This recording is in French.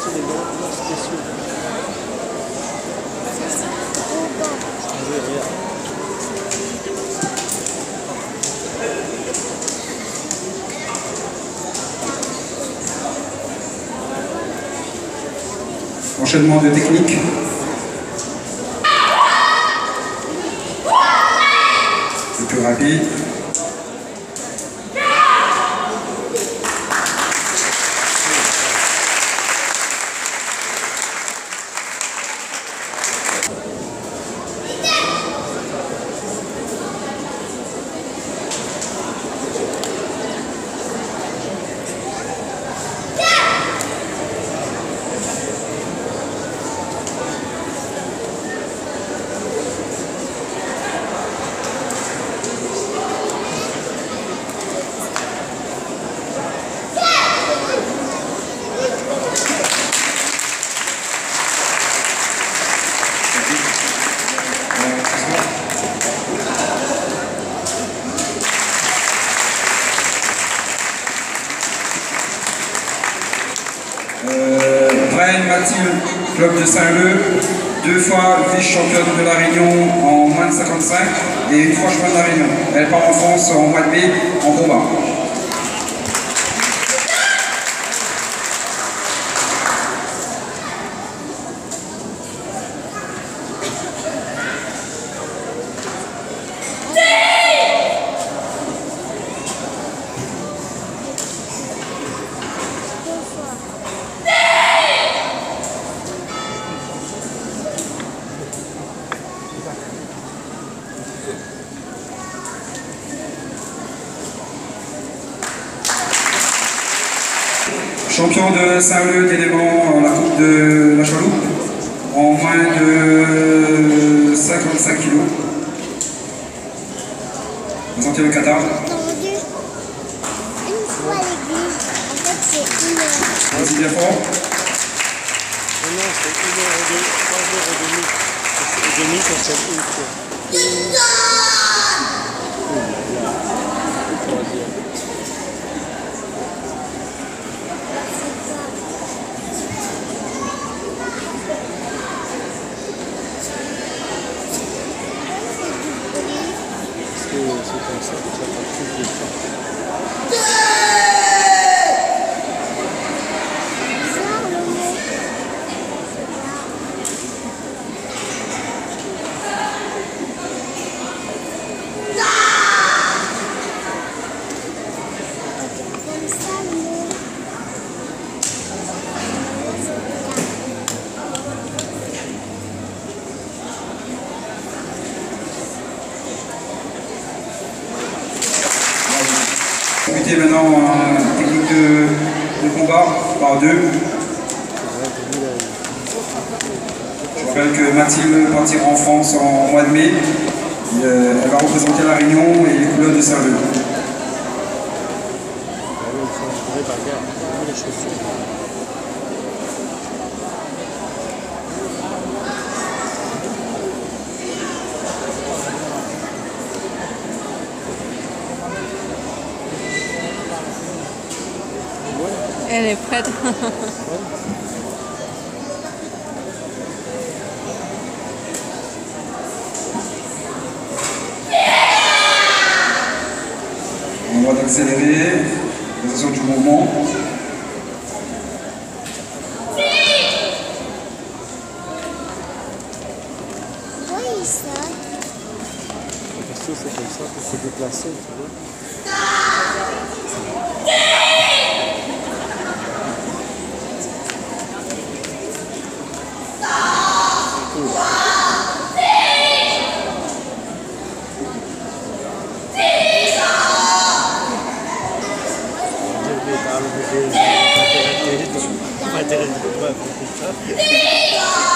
sorti des gants spéciaux. Oui, regarde. Enchaînement de technique. Le plus rapide. Brian Mathilde, club de Saint-Leu, 2 fois vice-championne de la Réunion en moins de 55 et 1 fois championne de la Réunion. Elle part en France en mois de mai en combat. Champion de Saint-Leu d'éléments, la Coupe de la Chaloupe, en moins de 55 kg. Présenté au Qatar. Une fois à l'église, en fait c'est 1 heure. Vas-y bien fort. Non, c'est 1h30, 3h30. Et demi, ça c'est une fois. C'est comme ça que ça va plus de temps. Débuter maintenant en technique de combat par 2. Je rappelle que Mathilde partira en France en mois de mai. Elle va représenter la Réunion et les couleurs de Saint-Leu. Elle est prête. On va accélérer, attention du mouvement. Oui, ça. C'est comme ça pour se déplacer, tu vois. Pas intéressé de